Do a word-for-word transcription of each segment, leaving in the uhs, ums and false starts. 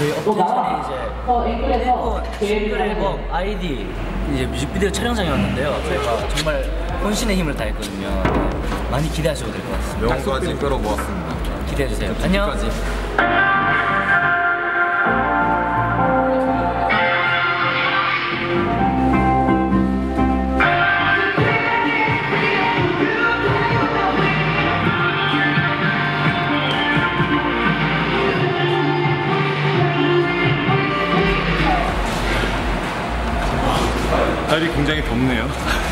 저희 업텐션에 이제 일본 싱글 앨범 아이디 이제 뮤직비디오 촬영장이었는데요. 저희가 정말 혼신의 힘을 다했거든요. 많이 기대하셔도 될 것 같습니다. 명까지 끌어모았습니다. 기대해주세요. 안녕. 날이 굉장히 덥네요.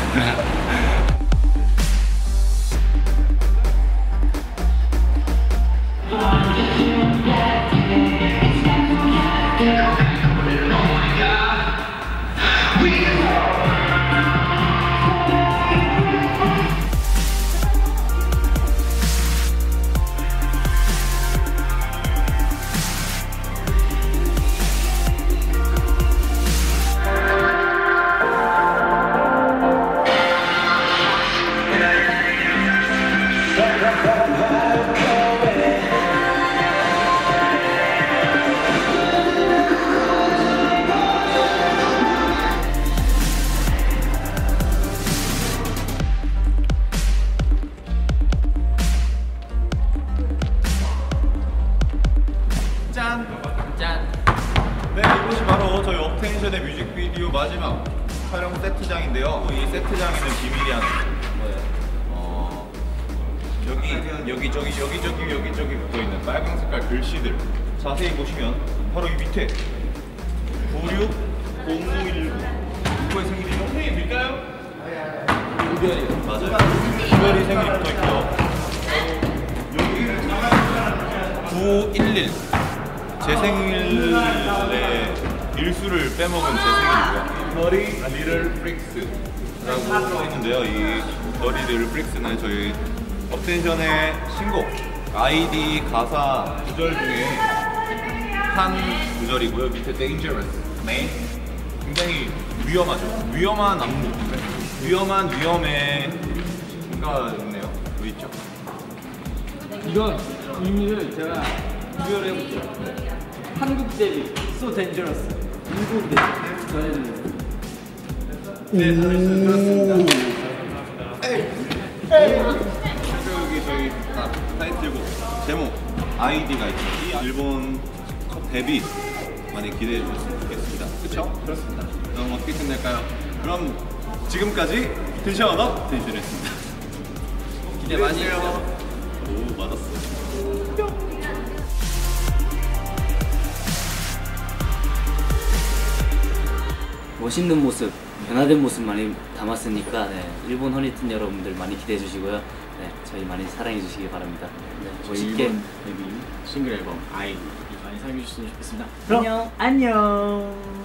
짠! 짠! 네, 이곳이 바로 저희 업텐션의 뮤직비디오 마지막 촬영 세트장인데요. 이 세트장에는 비밀이 하나 뭐예요? 어... 여기, 여기, 저기, 여기, 저기, 여기, 저기 붙어있는 빨간 색깔 글씨들 자세히 보시면 바로 이 밑에 구육 공오일구 누구의 생일이죠? 생일일까요? 이별이요. 맞아요. 이별이 생일이 붙어있고요. 여기 구일일 제 생일에 일수를 빼먹은 제 생일이고요. 너리 리틀 프릭스라고 써있는데요. 이 너리 리틀 프릭스는 저희 업텐션의 신곡 아이디 가사 구절 중에 한 구절이고요. 밑에 dangerous, 네, 굉장히 위험하죠. 위험한 안무, 위험한 위험해가 있네요. 뭐 있죠? 이건 의미를 제가 구별해볼게요. 한국 데뷔 So Dangerous, 일본 데뷔 전해드립니다. 네, 잘했습니다. 에이! 에이! 여기 저희 아, 타이틀곡 제목 아이디가 있죠. 이 일본 첫 데뷔 많이 기대해 주셨으면 좋겠습니다. 그쵸? 그렇습니다. 그럼 어떻게 끝낼까요? 그럼 지금까지 텐션업 텐션이었습니다. 기대 많이 해주세요. 오, 맞았어. 멋있는 모습, 변화된 모습 많이 담았으니까 네, 일본 허니튼 여러분들 많이 기대해 주시고요. 네, 저희 많이 사랑해 주시기 바랍니다. 네, 멋있게 일본 데뷔 싱글 앨범 아이디 많이 사랑해 주셨으면 좋겠습니다. 안녕. 안녕.